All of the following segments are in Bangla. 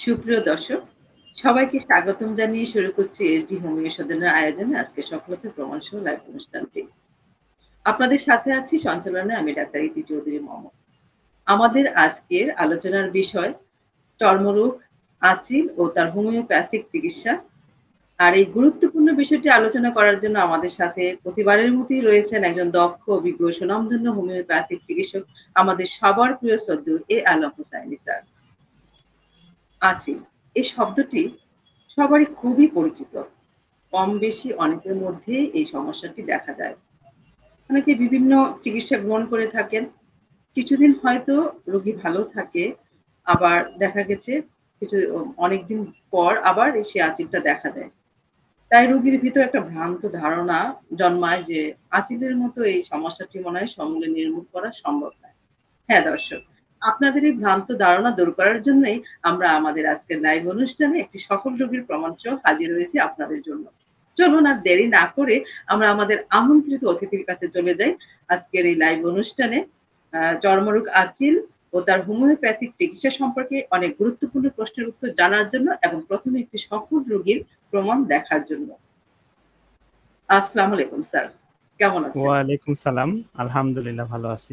সুপ্রিয় দর্শক, সবাইকে স্বাগতম জানিয়ে শুরু করছি এসডি হোমিও সদনের আয়োজনে আজকে সফলতার প্রমাণ সহ লাইভ অনুষ্ঠানটি। আপনাদের সাথে আছি সঞ্চালনে আমি ডাক্তার ইতি চৌধুরী মম। আমাদের আজকের আলোচনার বিষয় চর্মরোগ, আঁচিল ও তার হোমিওপ্যাথিক চিকিৎসা। আর এই গুরুত্বপূর্ণ বিষয়টি আলোচনা করার জন্য আমাদের সাথে প্রতিবারের মতোই রয়েছেন একজন দক্ষ, অভিজ্ঞ, সুনামধন্য হোমিওপ্যাথিক চিকিৎসক, আমাদের সবার প্রিয় শ্রদ্ধেয় আলম হোসাইনী স্যার। আঁচিল এই শব্দটি সবারই খুবই পরিচিত। কম বেশি অনেকের মধ্যেই এই সমস্যাটি দেখা যায়। অনেকে বিভিন্ন চিকিৎসা গ্রহণ করে থাকেন। কিছুদিন হয়তো রোগী ভালো থাকে, আবার দেখা গেছে অনেকদিন পর আবার সে আঁচিলটা দেখা দেয়। তাই রোগীর ভিতর একটা ভ্রান্ত ধারণা জন্মায় যে আঁচিলের মতো এই সমস্যাটি মনে হয় সমূলে নির্মূল করা সম্ভব নয়। হ্যাঁ দর্শক, আপনাদের এই ভ্রান্ত ধারণা দূর করার জন্যই আমরা আমাদের আজকের লাইভ অনুষ্ঠানে একটি সফল রোগীর প্রমাণসহ হাজির হয়েছি আপনাদের জন্য। চলুন আর দেরি না করে আমরা আমাদের আমন্ত্রিত অতিথির কাছে চলে যাই আজকের এই লাইভ অনুষ্ঠানে চর্মরোগ, আঁচিল ও তার হোমিওপ্যাথিক চিকিৎসা সম্পর্কে অনেক গুরুত্বপূর্ণ প্রশ্নের উত্তর জানার জন্য এবং প্রথমে একটি সফল রোগীর প্রমাণ দেখার জন্য। আসসালামু আলাইকুম স্যার, কেমন আছেন? ওয়ালাইকুম সালাম, আলহামদুলিল্লাহ ভালো আছি।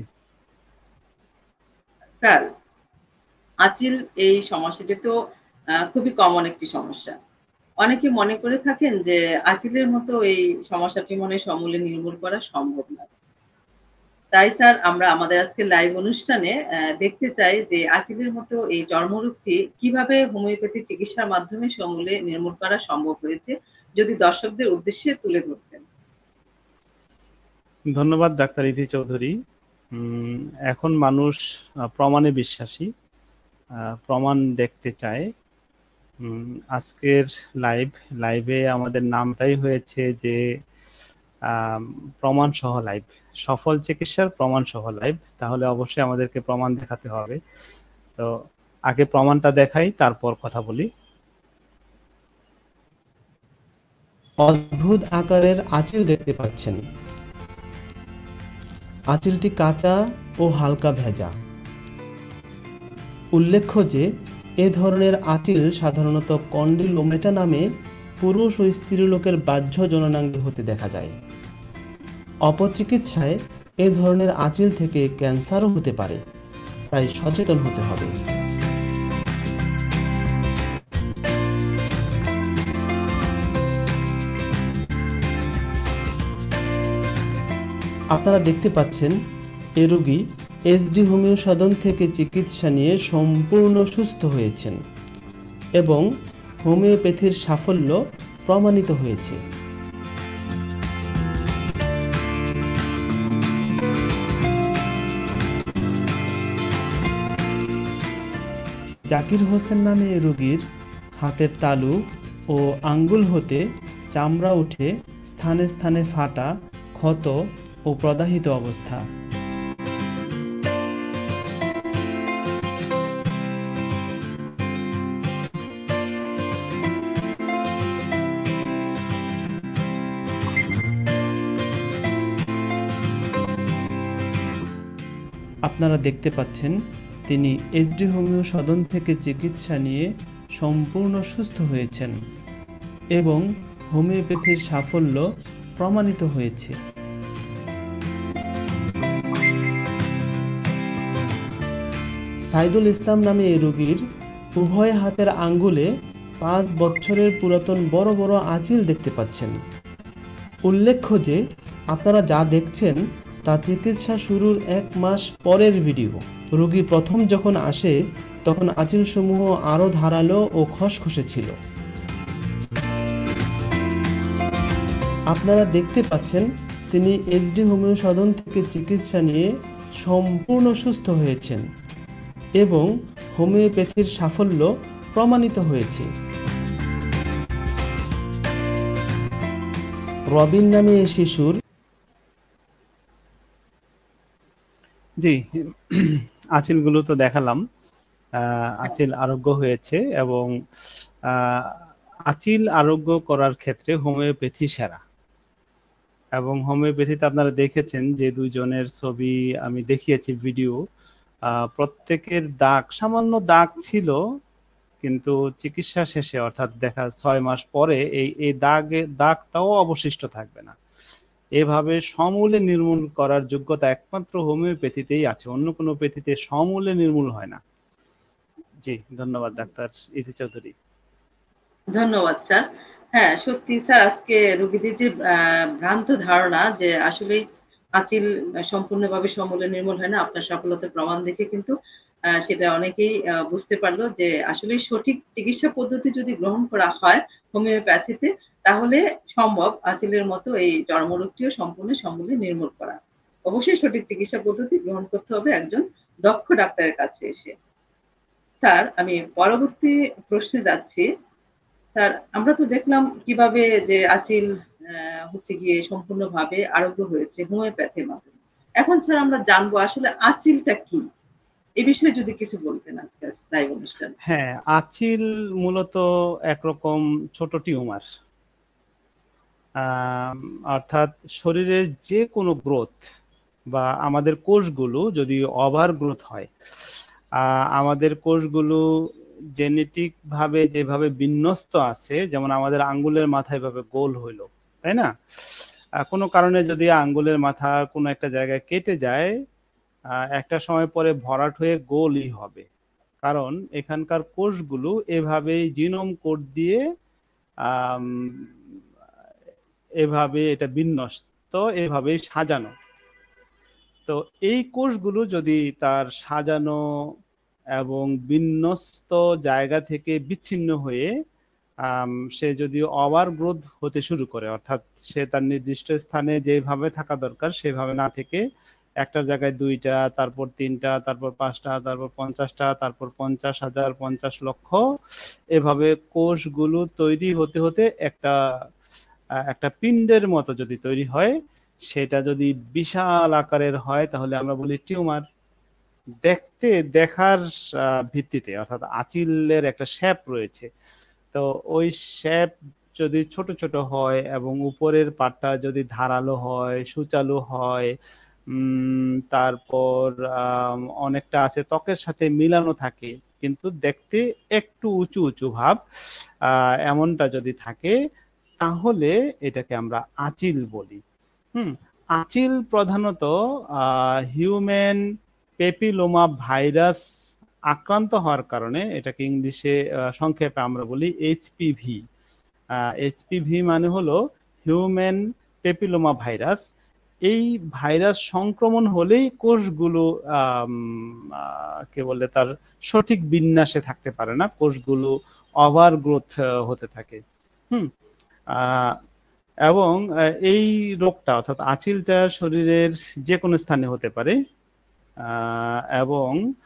স্যার, আঁচিল এই সমস্যাটি তো খুবই কমন একটি সমস্যা। অনেকে মনে করে থাকেন যে আঁচিলের মতো এই সমস্যাটি মনে হয় সমূলে নির্মূল করা সম্ভব না। তাই স্যার আমরা আমাদের আজকের লাইভ অনুষ্ঠানে দেখতে চাই যে আঁচিলের মতো এই চর্মরোগটি কিভাবে হোমিওপ্যাথি চিকিৎসার মাধ্যমে সমূলে নির্মূল করা সম্ভব হয়েছে, যদি দর্শকদের উদ্দেশ্যে তুলে ধরতেন। ধন্যবাদ ডাক্তার ইতি চৌধুরী। এখন মানুষ প্রমাণে বিশ্বাসী, প্রমাণ দেখতে চায়। আজকের লাইভে আমাদের নামটাই হয়েছে যে প্রমাণ সহ লাইভ, সফল চিকিৎসার প্রমাণ সহ লাইভ। তাহলে অবশ্যই আমাদেরকে প্রমাণ দেখাতে হবে। তো আগে প্রমাণটা দেখাই, তারপর কথা বলি। অদ্ভুত আকারের আঁচিল দেখতে পাচ্ছেন। আঁচিলটি কাঁচা ও হালকা ভেজা। উল্লেখ্য যে এ ধরনের আঁচিল সাধারণত কন্ডিলোমেটা নামে পুরুষ ও স্ত্রীলোকের বাহ্য জননাঙ্গে হতে দেখা যায়। অপচিকিৎসায় এ ধরনের আঁচিল থেকে ক্যান্সারও হতে পারে, তাই সচেতন হতে হবে। আপনারা দেখতে পাচ্ছেন এ রোগী এসডি হোমিও সদন থেকে চিকিৎসা নিয়ে সম্পূর্ণ সুস্থ হয়েছেন এবং হোমিওপ্যাথির সাফল্য প্রমাণিত হয়েছে। জাকির হোসেন নামে এ রোগীর হাতের তালু ও আঙ্গুল হতে চামড়া উঠে স্থানে স্থানে ফাটা, ক্ষত ও প্রদাহিত অবস্থা। আপনারা দেখতে পাচ্ছেন তিনি এসডি হোমিও সদন থেকে চিকিৎসা নিয়ে সম্পূর্ণ সুস্থ হয়েছেন এবং হোমিওপ্যাথির সাফল্য প্রমাণিত হয়েছে। সাইদুল ইসলাম নামে এই রোগীর উভয় হাতের আঙ্গুলে 5 বছরের পুরাতন বড় বড় আঁচিল দেখতে পাচ্ছেন। উল্লেখ্য যে আপনারা যা দেখছেন তা চিকিৎসা শুরুর 1 মাস পরের ভিডিও। রোগী প্রথম যখন আসে তখন আঁচিলসমূহ আরও ধারালো ও খসখসে ছিল। আপনারা দেখতে পাচ্ছেন তিনি এসডি হোমিও সদন থেকে চিকিৎসা নিয়ে সম্পূর্ণ সুস্থ হয়েছেন এবং হোমিওপ্যাথির সাফল্য প্রমাণিত হয়েছে। রবিন নামে এই শিশুর জি, আঁচিলগুলো তো দেখালাম। আঁচিল আরোগ্য হয়েছে এবং আঁচিল আরোগ্য করার ক্ষেত্রে হোমিওপ্যাথি সেরা। এবং হোমিওপ্যাথিতে আপনারা দেখেছেন যে দুইজনের ছবি আমি দেখিয়েছি ভিডিও, প্রত্যেকের দাগ, সামান্য দাগ ছিল, কিন্তু চিকিৎসা শেষে অর্থাৎ দেখা 6 মাস পরে এই দাগটাও অবশিষ্ট থাকবে না। এভাবে সমূলে নির্মূল করার যোগ্যতা একমাত্র হোমিওপ্যাথিতেই আছে, অন্য কোনো প্যাথিতে সমূলে নির্মূল হয় না। জি, ধন্যবাদ ডাক্তার ইতি চৌধুরী। ধন্যবাদ স্যার। হ্যাঁ, সত্যি স্যার আজকে রোগীদের যে ভ্রান্ত ধারণা যে আসলে আঁচিল সম্পূর্ণভাবে সমূলে নির্মূল হয় না, আপনার সফলতার প্রমাণ দেখে কিন্তু সেটা অনেকেই বুঝতে পারলো যে আসলে সঠিক চিকিৎসা পদ্ধতি যদি গ্রহণ করা হয় হোমিওপ্যাথিতে তাহলে সম্ভব আঁচিলের মতো এই চর্মরোগটিও সম্পূর্ণ সমূলে নির্মূল করা। অবশ্যই সঠিক চিকিৎসা পদ্ধতি গ্রহণ করতে হবে একজন দক্ষ ডাক্তারের কাছে এসে। স্যার, আমি পরবর্তী প্রশ্নে যাচ্ছি। স্যার, আমরা তো দেখলাম কিভাবে যে আঁচিল হচ্ছে গিয়ে সম্পূর্ণভাবে আরোগ্য হয়েছে হোমিওপ্যাথির মাধ্যমে। এখন স্যার আমরা জানবো আসলে আঁচিলটা কি? এ বিষয়ে যদি কিছু বলতেন আজকের লাইভ অনুষ্ঠানে। হ্যাঁ, আঁচিল মূলত একরকম ছোট টিউমার। অর্থাৎ শরীরের যে কোনো গ্রোথ বা আমাদের কোষগুলো যদি ওভার গ্রোথ হয়, আমাদের কোষগুলো জেনেটিক ভাবে যেভাবে বিন্যস্ত আছে, যেমন আমাদের আঙ্গুলের মাথা এভাবে গোল হইলো, তাই না? কোনো কারণে যদি আঙ্গুলের মাথা কোনো একটা জায়গায় কেটে যায়, একটা সময় পরে ভরাট হয়ে গোলই হবে, কারণ এখানকার কোষগুলো এভাবেই জিনোম কোড দিয়ে এভাবে এটা বিন্যস্ত, এভাবেই সাজানো। তো এই কোষগুলো যদি তার সাজানো এবং বিন্যস্ত জায়গা থেকে বিচ্ছিন্ন হয়ে সে যদি ওভার গ্রোথ হতে শুরু করে, অর্থাৎ সে তার নির্দিষ্ট স্থানে যেভাবে থাকা দরকার সেভাবে না থেকে একটা জায়গায় 2টা, তারপর 3টা, তারপর 5টা, তারপর 50টা, তারপর 50,000, 50 লক্ষ, এভাবে কোষগুলো তৈরি হতে হতে একটা পিণ্ডের মতো যদি তৈরি হয়, সেটা যদি বিশাল আকারের হয় তাহলে আমরা বলি টিউমার। দেখার ভিত্তিতে, অর্থাৎ আঁচিলের একটা শেপ রয়েছে, তো ওই শেপ যদি ছোট ছোট হয় এবং উপরের পাটটা যদি ধারালো হয়, সূচালো হয়, তারপর অনেকটা আছে ত্বকের সাথে মিলানো থাকে কিন্তু দেখতে একটু উঁচু উঁচু ভাব, এমনটা যদি থাকে তাহলে এটাকে আমরা আঁচিল বলি। আঁচিল প্রধানত হিউম্যান পেপিলোমা ভাইরাস আক্রান্ত হওয়ার কারণে, এটাকে ইংলিশে সংক্ষেপে আমরা বলি এইচপিভি। এইচপিভি মানে হলো হিউম্যান পেপিলোমা ভাইরাস। এই ভাইরাস সংক্রমণ হলেই কোষগুলো কে বলে তার সঠিক বিন্যাসে থাকতে পারে না, কোষগুলো ওভার গ্রোথ হতে থাকে। এবং এই রোগটা অর্থাৎ আঁচিলটা শরীরের যে কোনো স্থানে হতে পারে, এবং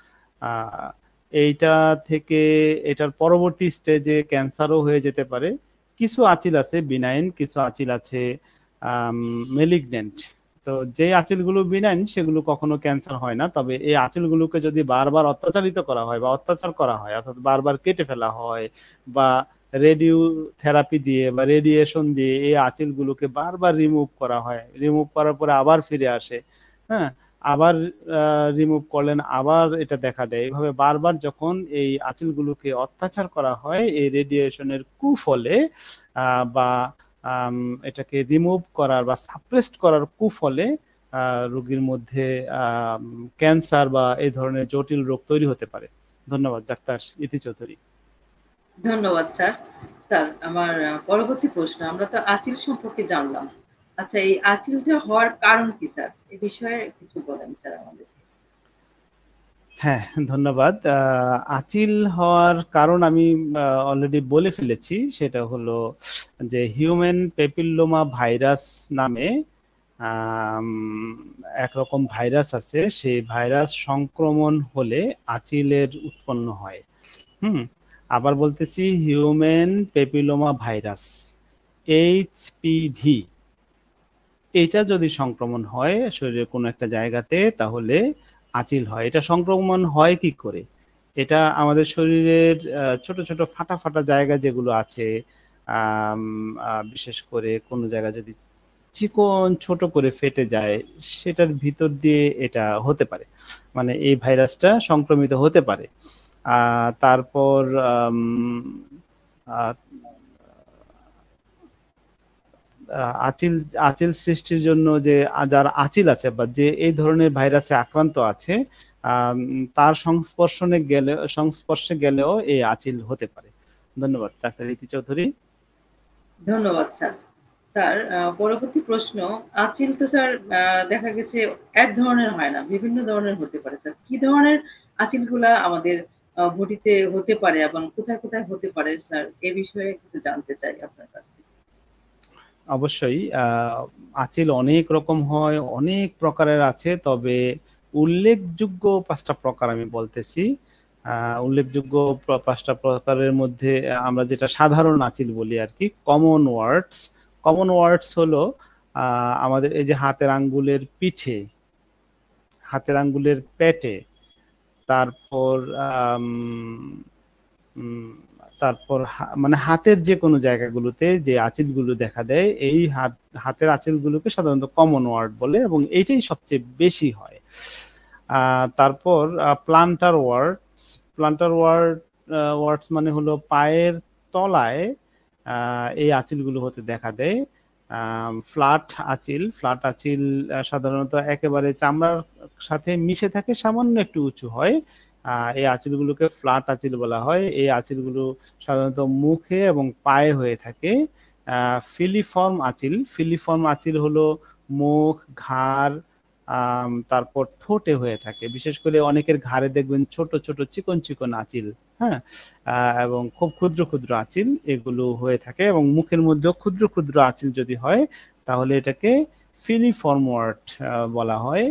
এইটা থেকে এটার পরবর্তী স্টেজে ক্যান্সারও হয়ে যেতে পারে। কিছু আঁচিল আছে বিনাইন, কিছু আঁচিল আছে মেলিগন্যান্ট। তো যে আঁচিলগুলো বিনাইন সেগুলো কখনো ক্যান্সার হয় না, তবে এই আঁচিলগুলোকে যদি বারবার অত্যাচারিত করা হয় বা অত্যাচার করা হয়, অর্থাৎ বারবার কেটে ফেলা হয় বা রেডিও থেরাপি দিয়ে বা রেডিয়েশন দিয়ে এই আঁচিলগুলোকে বারবার রিমুভ করা হয়, রিমুভ করার পরে আবার ফিরে আসে, হ্যাঁ, আবার রিমুভ করলেন আবার এটা দেখা দেয়, এইভাবে বারবার যখন এই আঁচিলগুলোকে অত্যাচার করা হয় এই রেডিয়েশনের কুফলে বা এটাকে রিমুভ করার বা সাপ্রেসড করার কুফলে রোগীর মধ্যে ক্যান্সার বা এই ধরনের জটিল রোগ তৈরি হতে পারে। ধন্যবাদ ডাক্তার ইতি চৌধুরী। ধন্যবাদ স্যার। স্যার, আমার পরবর্তী প্রশ্ন, আমরা তো আঁচিল সম্পর্কে জানলাম, আচ্ছা এই আঁচিলটা হওয়ার কারণ কি স্যার, এই বিষয়ে কিছু বলেন স্যার আমাদের। হ্যাঁ, ধন্যবাদ। আঁচিল হওয়ার কারণ আমি অলরেডি বলে ফেলেছি, সেটা হলো যে হিউম্যান পেপিলোমা ভাইরাস নামে একরকম ভাইরাস আছে, সেই ভাইরাস সংক্রমণ হলে আঁচিলের উৎপন্ন হয়। আবার বলতেছি, হিউম্যান পেপিলোমা ভাইরাস এইচপিভি, এটা যদি সংক্রমণ হয় শরীরের কোনো একটা জায়গাতে তাহলে আঁচিল হয়। এটা সংক্রমণ হয় কি করে? এটা আমাদের শরীরের ছোট ছোট ফাটা ফাটা জায়গা যেগুলো আছে, বিশেষ করে কোনো জায়গা যদি চিকন ছোট করে ফেটে যায় সেটার ভিতর দিয়ে এটা হতে পারে, মানে এই ভাইরাসটা সংক্রমিত হতে পারে। তারপর আচিল আচিল সৃষ্টির জন্য যে যার আচিল আছে বা যে এই ধরনের ভাইরাসে আক্রান্ত আছে তার সংস্পর্শে গেলেও এই আচিল হতে পারে। ধন্যবাদ ডাক্তার ইতি চৌধুরী। ধন্যবাদ স্যার। স্যার পরবর্তী প্রশ্ন, আচিল তো স্যার দেখা গেছে এক ধরনের হয় না, বিভিন্ন ধরনের হতে পারে স্যার। কি ধরনের আচিলগুলা আমাদের বডিতে হতে পারে এবং কোথায় কোথায় হতে পারে স্যার, এ বিষয়ে কিছু জানতে চাই আপনার কাছ থেকে। অবশ্যই আচিল অনেক রকম হয়, অনেক প্রকারের আছে, তবে উল্লেখযোগ্য 5টা প্রকার আমি বলতেছি। উল্লেখযোগ্য 5টা প্রকারের মধ্যে আমরা যেটা সাধারণ আচিল বলি আর কি, কমন ওয়ার্ডস হলো আমাদের এই যে হাতের আঙ্গুলের পিঠে, হাতের আঙ্গুলের পেটে, তারপর তারপর মানে হাতের যে কোনো জায়গাগুলোতে যে আঁচিলগুলো দেখা দেয়, এই হাতের আঁচিলগুলোকে সাধারণত কমন ওয়ার্ড বলে এবং এইটাই সবচেয়ে বেশি হয়। তারপর প্লান্টার ওয়ার্ডস মানে হলো পায়ের তলায় এই আঁচিলগুলো হতে দেখা দেয়। ফ্ল্যাট আঁচিল সাধারণত একেবারে চামড়ার সাথে মিশে থাকে, সামান্য একটু উঁচু হয়। এই আঁচিলগুলোকে ফ্ল্যাট আঁচিল বলা হয়। এই আঁচিলগুলো সাধারণত মুখে এবং পায়ে হয়ে থাকে। ফিলিফর্ম আঁচিল হলো মুখ, ঘাড়, তারপর ঠোঁটে হয়ে থাকে। বিশেষ করে অনেকের ঘাড়ে দেখবেন ছোট ছোট চিকন চিকন আঁচিল, হ্যাঁ, এবং খুব ক্ষুদ্র ক্ষুদ্র আঁচিল এগুলো হয়ে থাকে, এবং মুখের মধ্যেও ক্ষুদ্র ক্ষুদ্র আঁচিল যদি হয় তাহলে এটাকে ফিলিফর্ম ওয়ার্ড বলা হয়।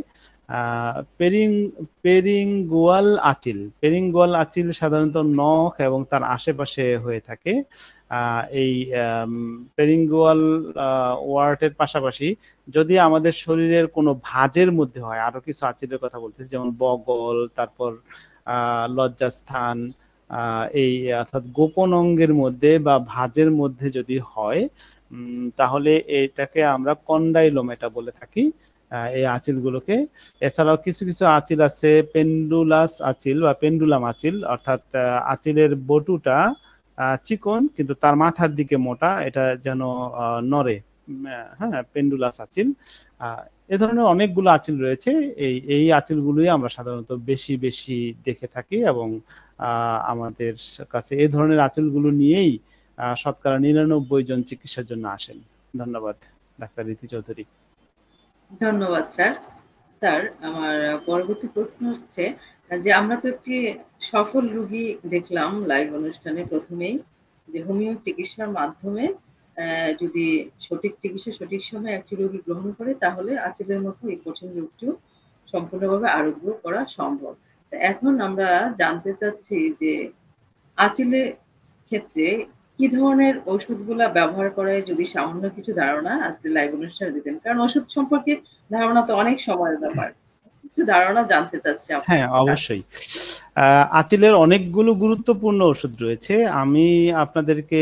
পেরিঙ্গুয়াল আঁচিল সাধারণত নখ এবং তার আশেপাশে হয়ে থাকে। এই পেরিঙ্গুয়াল ওয়ার্টের পাশাপাশি যদি আমাদের শরীরের কোনো ভাঁজের মধ্যে হয়, আরো কিছু আঁচিলের কথা বলতেছি, যেমন বগল, তারপর লজ্জাস্থান, এই অর্থাৎ গোপন অঙ্গের মধ্যে বা ভাঁজের মধ্যে যদি হয় তাহলে এটাকে আমরা কন্ডাইলোমেটা বলে থাকি, এই আঁচিলগুলোকে। এছাড়াও কিছু কিছু আঁচিল আছে পেন্ডুলাস আঁচিল বা পেন্ডুলাম আঁচিল, অর্থাৎ আঁচিলের বটুটা চিকন কিন্তু তার মাথার দিকে মোটা, এটা যেন নড়ে, হ্যাঁ, পেন্ডুলাস আঁচিল। এ ধরনের অনেকগুলো আঁচিল রয়েছে। এই আঁচিলগুলোই আমরা সাধারণত বেশি বেশি দেখে থাকি এবং আমাদের কাছে এই ধরনের আঁচিলগুলো নিয়েই শতকরা 99 জন চিকিৎসার জন্য আসেন। ধন্যবাদ ডাক্তার ইতি চৌধুরী। ধন্যবাদ স্যার। স্যার আমার পরবর্তী প্রশ্ন হচ্ছে যে আমরা তো একটি সফল রোগী দেখলাম লাইভ অনুষ্ঠানে প্রথমেই, যে হোমিও চিকিৎসার মাধ্যমে যদি সঠিক চিকিৎসা সঠিক সময়ে একটি রোগী গ্রহণ করে তাহলে আঁচিলের মতো এই কঠিন রোগটিও সম্পূর্ণভাবে আরোগ্য করা সম্ভব। এখন আমরা জানতে চাচ্ছি যে আঁচিলের ক্ষেত্রে কি ধরনের ওষুধগুলা ব্যবহার করে, যদি সামান্য কিছু ধারণা আজকে লাইভ অনুষ্ঠানে দিতেন, কারণ ওষুধ সম্পর্কে ধারণা তো অনেক সময়ের ব্যাপার, কিছু ধারণা জানতে চাচ্ছি। হ্যাঁ, অবশ্যই। আঁচিলের অনেকগুলো গুরুত্বপূর্ণ ওষুধ রয়েছে। আমি আপনাদেরকে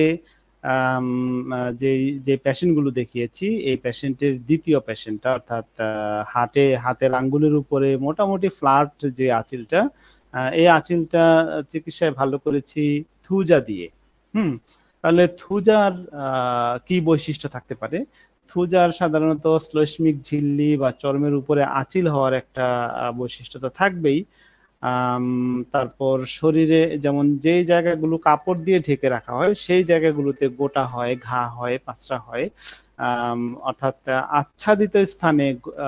যে পেশেন্টগুলো দেখিয়েছি, এই পেশেন্টের দ্বিতীয় পেশেন্টটা, অর্থাৎ হাতের আঙ্গুলের উপরে মোটামুটি ফ্ল্যাট যে আঁচিলটা, এই আঁচিলটা চিকিৎসায় ভালো করেছি থুজা দিয়ে। তাহলে থুজার কি বৈশিষ্ট্য থাকতে পারে? থুজার সাধারণত শ্লেষ্মিক ঝিল্লি বা চর্মের উপরে আঁচিল হওয়ার একটা বৈশিষ্ট্য তো থাকবেই। তারপর শরীরে যেমন যেই জায়গাগুলো কাপড় দিয়ে ঢেকে রাখা হয় সেই জায়গাগুলোতে গোটা হয়, ঘা হয়, পাঁচড়া হয়, অর্থাৎ আচ্ছাদিত স্থানে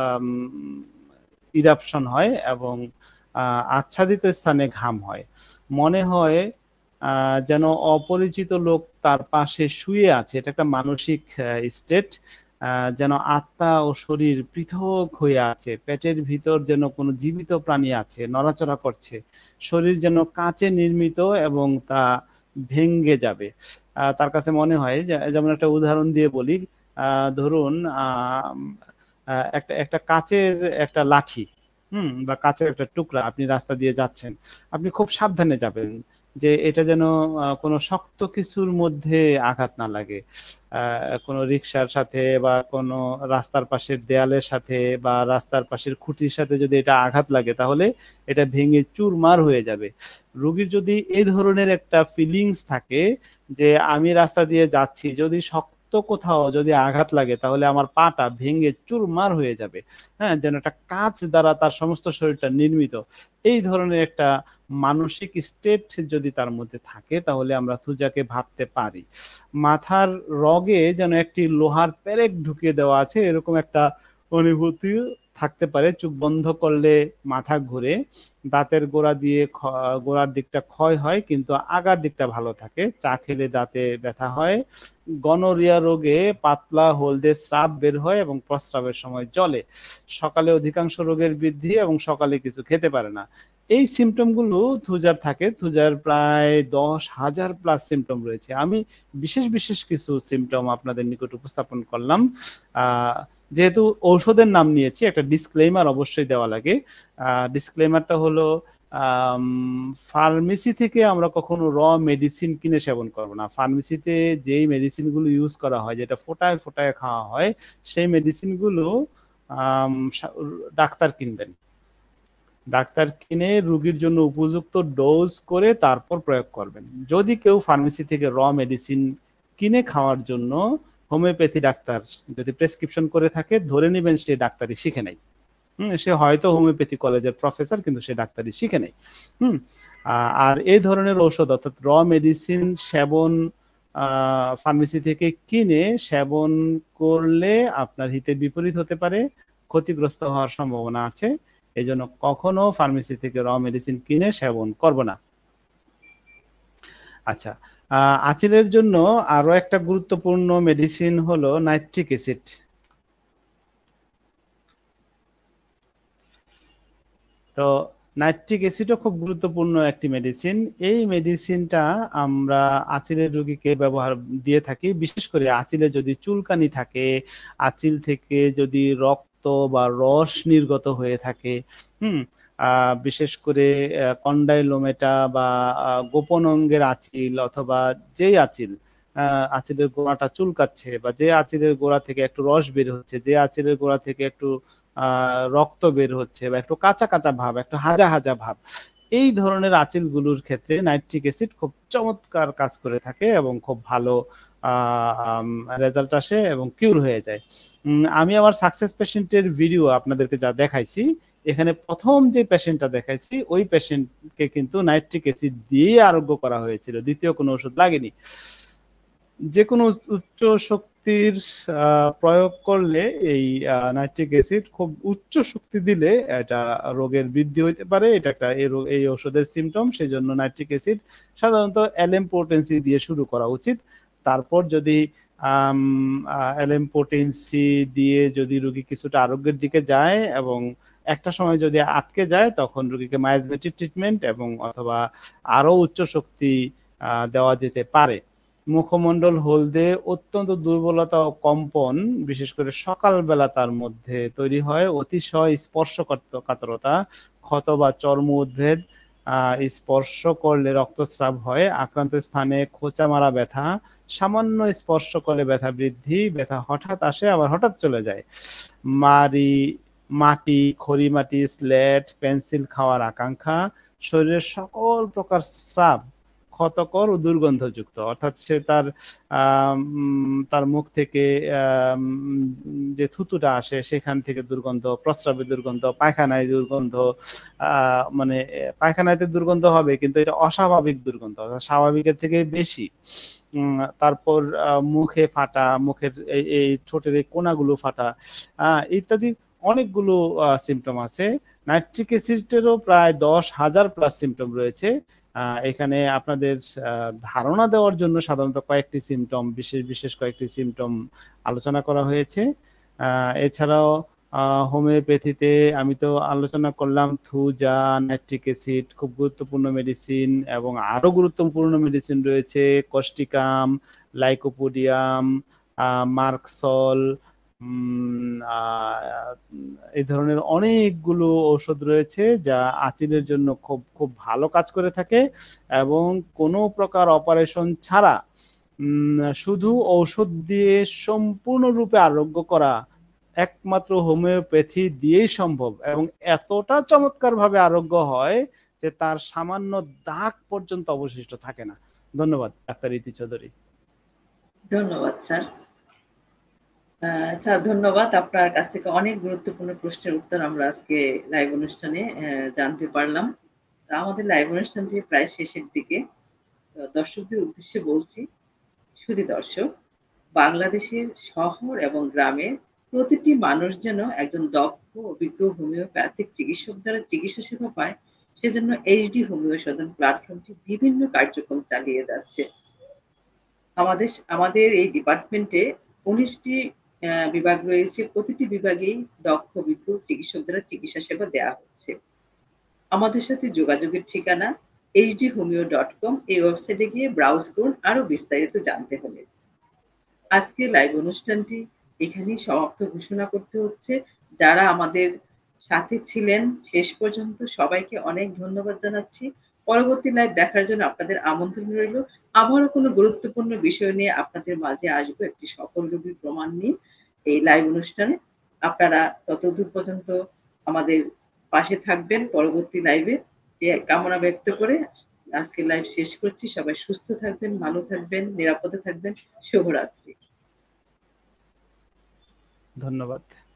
ইরাপশন হয় এবং আচ্ছাদিত স্থানে ঘাম হয়। মনে হয় যেন অপরিচিত লোক তার পাশে শুয়ে আছে, এটা একটা মানসিক স্টেট, যেন আত্মা ও শরীর পৃথক হয়ে আছে, পেটের ভিতর যেন কোনো জীবিত প্রাণী আছে, নড়াচড়া করছে, শরীর যেন কাঁচে নির্মিত এবং তা ভেঙ্গে যাবে। তার কাছে মনে হয়, যেমন একটা উদাহরণ দিয়ে বলি, ধরুন একটা কাচের একটা লাঠি, বা কাঁচের একটা টুকরা আপনি রাস্তা দিয়ে যাচ্ছেন, আপনি খুব সাবধানে যাবেন যে এটা যেন কোনো শক্ত কিছুর মধ্যে আঘাত না লাগে। কোনো রিক্সার সাথে বা কোনো রাস্তার পাশের দেয়ালের সাথে বা রাস্তার পাশের খুঁটির সাথে যদি এটা আঘাত লাগে তাহলে এটা ভেঙে চুরমার হয়ে যাবে। রোগীর যদি এই ধরনের একটা ফিলিংস থাকে যে আমি রাস্তা দিয়ে যাচ্ছি, যদি শক্ত কোথাও যদি আঘাত লাগে তাহলে আমার পাটা ভেঙে চুরমার হয়ে যাবে, হ্যাঁ, যেন একটা কাঁচ দ্বারা তার সমস্ত শরীরটা নির্মিত, এই ধরনের একটা মানসিক স্টেট যদি তার মধ্যে থাকে তাহলে আমরা থুজাকে ভাবতে পারি। মাথার রগে যেন একটি লোহার পেরেক ঢুকিয়ে দেওয়া আছে এরকম একটা অনুভূতি থাকতে পারে। চোখ বন্ধ করলে মাথা ঘুরে, দাঁতের গোড়া দিয়ে গোড়ার দিকটা ক্ষয় হয় কিন্তু আগার দিকটা ভালো থাকে, চা খেলে দাঁতে ব্যথা হয়, গনোরিয়া রোগে পাতলা হলদে স্রাব বের হয় এবং প্রস্রাবের সময় জ্বলে, সকালে অধিকাংশ রোগের বৃদ্ধি এবং সকালে কিছু খেতে পারে না। এই সিমটম গুলো থুজার থাকে। থুজার প্রায় 10,000 প্লাস সিমটম রয়েছে। আমি বিশেষ বিশেষ কিছু সিমটম আপনাদের নিকট উপস্থাপন করলাম। যেহেতু ঔষধের নাম নিয়েছি, একটা ডিসক্লেইমার অবশ্যই দেওয়া লাগে। ডিসক্লেইমারটা হলো ফার্মেসি থেকে আমরা কখনো র মেডিসিন কিনে সেবন করব না। ফার্মেসিতে যেই মেডিসিন গুলো ইউজ করা হয়, যেটা ফোটায় ফোটায় খাওয়া হয়, সেই মেডিসিন গুলো ডাক্তার কিনবেন। ডাক্তার কিনে রোগীর জন্য উপযুক্ত ডোজ করে তারপর প্রয়োগ করবেন। যদি কেউ ফার্মেসি থেকে র মেডিসিন কিনে খাওয়ার জন্য হোমিওপ্যাথি ডাক্তার যদি প্রেসক্রিপশন করে থাকে, ধরে নেবেন সে ডাক্তারি শিখে নাই। সে হয়তো হোমিওপ্যাথি কলেজের প্রফেসর কিন্তু সে ডাক্তারি শিখে নাই। আর এই ধরনের ঔষধ অর্থাৎ র মেডিসিন সেবন ফার্মেসি থেকে কিনে সেবন করলে আপনার হিতে বিপরীত হতে পারে, ক্ষতিগ্রস্ত হওয়ার সম্ভাবনা আছে। এই জন্য কখনো ফার্মেসি থেকে র মেডিসিন কিনে সেবন করব না। আচ্ছা, আঁচিলের জন্য আরো একটা গুরুত্বপূর্ণ মেডিসিন হলো নাইট্রিক অ্যাসিড। তো নাইট্রিক অ্যাসিডও খুব গুরুত্বপূর্ণ একটি মেডিসিন। এই মেডিসিনটা আমরা আঁচিলের রোগীকে ব্যবহার দিয়ে থাকি, বিশেষ করে আঁচিলে যদি চুলকানি থাকে, আঁচিল থেকে যদি রক্ত বা রস নির্গত হয়ে থাকে, বিশেষ করে কন্ডাইলোমেটা বা গোপন অঙ্গের আঁচিল, অথবা যেই আঁচিল আঁচিলের গোড়াটা চুলকাচ্ছে, বা যে আঁচিলের গোড়া থেকে একটু রস বের হচ্ছে, যে আঁচিলের গোড়া থেকে একটু রক্ত বের হচ্ছে, বা একটু কাঁচা কাঁচা ভাব, একটু হাজা হাজা ভাব, এই ধরনের আঁচিলগুলোর ক্ষেত্রে নাইট্রিক অ্যাসিড খুব চমৎকার কাজ করে থাকে এবং খুব ভালো রেজাল্ট আসে এবং কিউর হয়ে যায়। আমি আমার সাকসেস পেশেন্টের ভিডিও আপনাদেরকে যা দেখাইছি, এখানে প্রথম যে পেশেন্টটা দেখাইছি ওই পেশেন্টকে কিন্তু নাইট্রিক অ্যাসিড দিয়ে আরোগ্য করা হয়েছিল, দ্বিতীয় কোনো ওষুধ লাগেনি। যে কোনো উচ্চ শক্তির প্রয়োগ করলে এই নাইট্রিক অ্যাসিড খুব উচ্চ শক্তি দিলে এটা রোগের বৃদ্ধি হইতে পারে। এটা একটা এই ওষুধের সিমটম। সেই জন্য নাইট্রিক অ্যাসিড সাধারণত এলএমপোটেন্সি দিয়ে শুরু করা উচিত। তারপর যদি এলএমপোটেন্সি দিয়ে যদি রোগী কিছুটা আরোগ্যের দিকে যায় এবং একটা সময় যদি আটকে যায়, তখন রোগীকে মায়োজমেটিক ট্রিটমেন্ট এবং অথবা আরো উচ্চ শক্তি দেওয়া যেতে পারে। মুখমণ্ডল হলদে, অত্যন্ত দুর্বলতা ও কম্পন, বিশেষ করে সকালবেলা তার মধ্যে তৈরি হয়, অতিশয় স্পর্শকাতরতা, ক্ষত বা চর্ম উদ্ভেদ, স্পর্শ করলে রক্তস্রাব হয়, আক্রান্ত স্থানে খোঁচা মারা ব্যথা, সামান্য স্পর্শ করলে ব্যথা বৃদ্ধি, ব্যথা হঠাৎ আসে আবার হঠাৎ চলে যায়, মাটি, খড়ি মাটি, স্লেট, পেন্সিল খাওয়ার আকাঙ্ক্ষা, শরীরের সকল প্রকার স্রাব ক্ষতকর ও দুর্গন্ধযুক্ত, অর্থাৎ সে তার মুখ থেকে যে থুতুটা আসে সেখান থেকে দুর্গন্ধ, প্রস্রাবের দুর্গন্ধ, পায়খানায় দুর্গন্ধ, মানে পায়খানাতে দুর্গন্ধ হবে কিন্তু এটা অস্বাভাবিক দুর্গন্ধ, স্বাভাবিকের থেকে বেশি। তারপর মুখে ফাটা, মুখের এই ঠোঁটের এই কোনাগুলো ফাটা, ইত্যাদি অনেকগুলো সিমটম আছে। নাইট্রিক অ্যাসিডেরও প্রায় 10,000 প্লাস সিমটম রয়েছে। এখানে আপনাদের ধারণা দেওয়ার জন্য সাধারণত কয়েকটি সিমটম, বিশেষ কয়েকটি সিমটম আলোচনা করা হয়েছে। এছাড়াও হোমিওপ্যাথিতে আমি তো আলোচনা করলাম থুজা, নাইট্রিক অ্যাসিড খুব গুরুত্বপূর্ণ মেডিসিন, এবং আরো গুরুত্বপূর্ণ মেডিসিন রয়েছে কোস্টিকাম, লাইকোপোডিয়াম, মার্কসল, এই ধরনের অনেকগুলো ঔষধ রয়েছে যা আঁচিলের জন্য খুব খুব ভালো কাজ করে থাকে এবং কোনো প্রকার অপারেশন ছাড়া শুধু ঔষধ দিয়ে সম্পূর্ণরূপে আরোগ্য করা একমাত্র হোমিওপ্যাথি দিয়েই সম্ভব, এবং এতটা চমৎকার ভাবে আরোগ্য হয় যে তার সামান্য দাগ পর্যন্ত অবশিষ্ট থাকে না। ধন্যবাদ ডাক্তার ইতি চৌধুরী। ধন্যবাদ স্যার। স্যার ধন্যবাদ, আপনার কাছ থেকে অনেক গুরুত্বপূর্ণ প্রশ্নের উত্তর আমরা আজকে লাইভ অনুষ্ঠানে জানতে পারলাম। আমাদের লাইভ অনুষ্ঠানটি প্রায় শেষের দিকে। দর্শকদের উদ্দেশ্যে বলছি, শুধু দর্শক, বাংলাদেশের শহর এবং গ্রামের প্রতিটি মানুষ যেন একজন দক্ষ অভিজ্ঞ হোমিওপ্যাথিক চিকিৎসক দ্বারা চিকিৎসা সেবা পায়, সেজন্য এইচডি হোমিও সদন প্ল্যাটফর্মটি বিভিন্ন কার্যক্রম চালিয়ে যাচ্ছে। আমাদের এই ডিপার্টমেন্টে 19টি বিভাগ রয়েছে, প্রতিটি বিভাগেই দক্ষ অভিজ্ঞ চিকিৎসক দ্বারা চিকিৎসা সেবা দেওয়া হচ্ছে। আমাদের সাথে যোগাযোগের ঠিকানা hdhomeo.com, এই ওয়েবসাইটে গিয়ে ব্রাউজ করুন আরো বিস্তারিত জানতে হলে। আজকে লাইভ অনুষ্ঠানটি এখানেই সমাপ্ত ঘোষণা করতে হচ্ছে। যারা আমাদের সাথে ছিলেন শেষ পর্যন্ত সবাইকে অনেক ধন্যবাদ জানাচ্ছি। পরবর্তী লাইভ দেখার জন্য আপনাদের আমন্ত্রণ রইল। আবারও কোনো গুরুত্বপূর্ণ বিষয় নিয়ে আপনাদের মাঝে আসবো একটি সফল রোগীর প্রমাণ নিয়ে এই লাইভ অনুষ্ঠানে। আপনারা ততদূর পর্যন্ত আমাদের পাশে থাকবেন পরবর্তী লাইভে কামনা ব্যক্ত করে আজকে লাইভ শেষ করছি। সবাই সুস্থ থাকবেন, ভালো থাকবেন, নিরাপদে থাকবেন। শুভরাত্রি। ধন্যবাদ।